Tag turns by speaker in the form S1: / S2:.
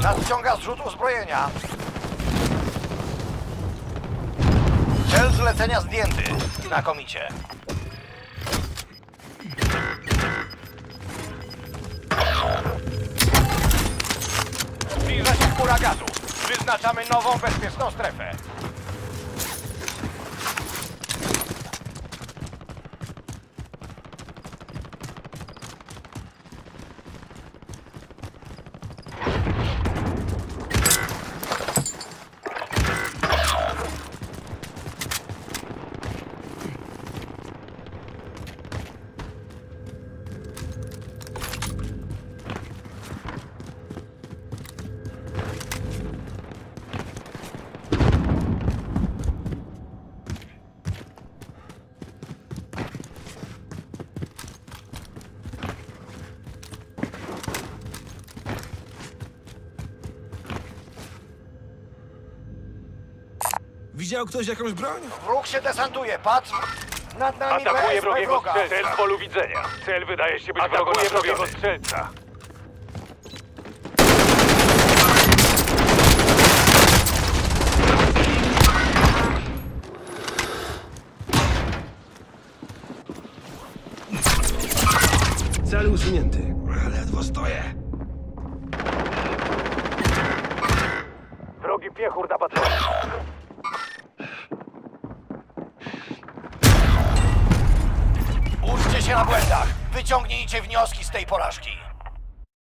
S1: Nadciąga zrzut uzbrojenia. Cel zlecenia zdjęty. Znakomicie. Zbliża się chmura gazu. Wyznaczamy nową, bezpieczną strefę.
S2: Widział ktoś jakąś broń?
S1: Wróg się desantuje. Patrz! Nad nami
S3: Atakuje
S1: BSP
S3: wrogiego
S1: wroga.
S3: strzelca. Cel w polu widzenia. Cel wydaje się być wrogo nastawiony. Strzelca.
S2: Cel usunięty. Ledwo stoję.
S3: Wrogi piechur napatrzony.
S1: Uczcie się na błędach. Wyciągnijcie wnioski z tej porażki.